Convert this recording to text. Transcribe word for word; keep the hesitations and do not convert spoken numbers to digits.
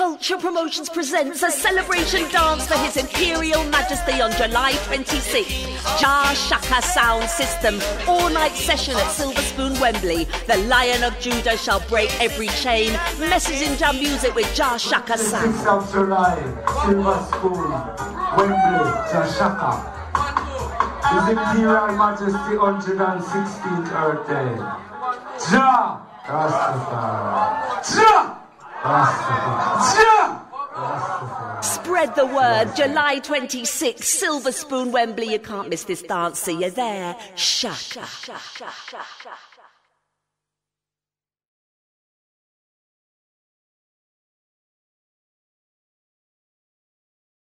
Culture Promotions presents a celebration dance for His Imperial Majesty on July twenty-sixth. Jah Shaka Sound System, all-night session at SILVERSPOON, Wembley. The Lion of Judah shall break every chain. Messaging Jah music with Jah Shaka Sound. sixth of July, SILVERSPOON, Wembley, Jah Shaka. His Imperial Majesty one hundred sixteenth Earthday. Jah Rastafari. Jah Rastafari. Jah Rastafari. Spread the word. July twenty-sixth, SILVERSPOON, Wembley. You can't miss this dance. See you there. Shaka.